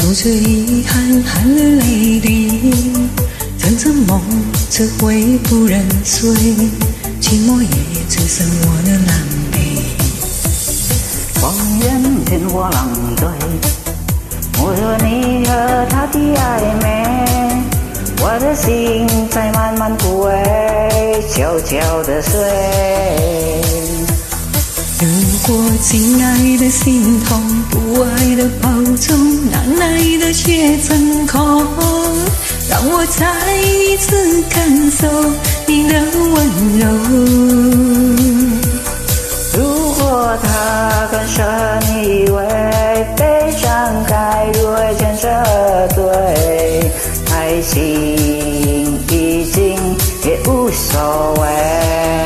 守着遗憾，含了泪滴，层层梦，这回不认碎，寂寞也只剩我的狼狈。 谎言骗我狼狈，我和你和他的暧昧，我的心在慢慢枯萎，悄悄地碎。 如果亲爱的心痛，不爱的保重，难耐的却成空，让我再一次感受你的温柔。 如果他更深，以为悲伤该如何牵涉而对，爱情已经也无所谓。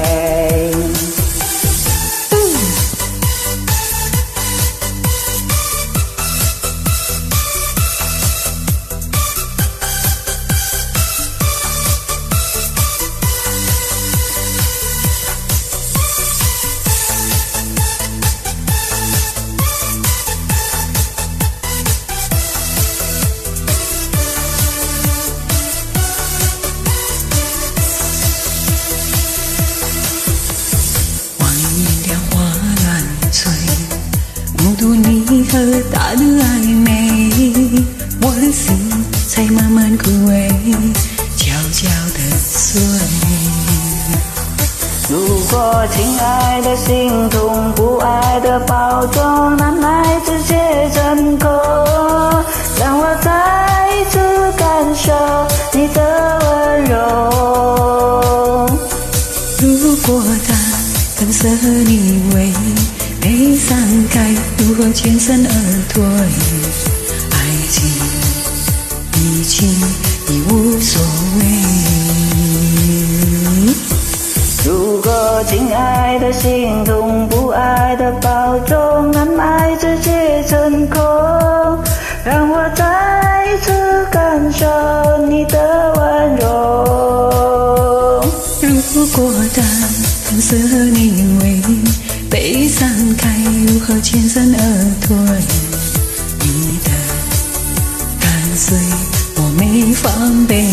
目睹你和他的暧昧，我的心才慢慢枯萎，悄悄地碎。 如果亲爱的心痛，不爱的保重，难耐之切真空，让我再一次感受你的温柔。 如果他更舍你为悲伤该如何全身而退？爱情已经已无所谓。 如果亲爱的心痛，不爱的保重，难耐之切成空，让我再一次感受你的温柔。 如果他更舍你为悲伤该如何全身而退？你的跟随我没防备。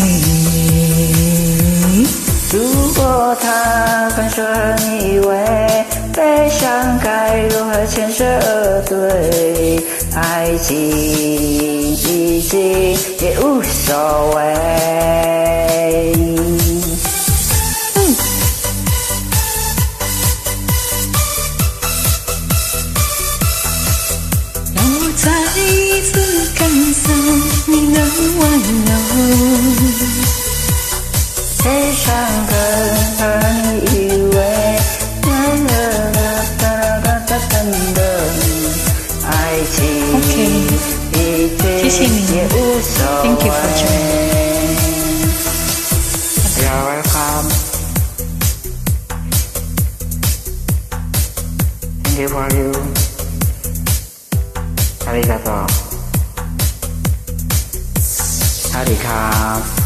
如果他更舍你为悲伤该如何牵涉而对？爱情已经也无所谓。 再一次感受你的温柔， 悲伤更你以为爱情已经也无所谓。 Thank you for joining. You're welcome. Thank you for you. ありがとう。สวัสดีครับ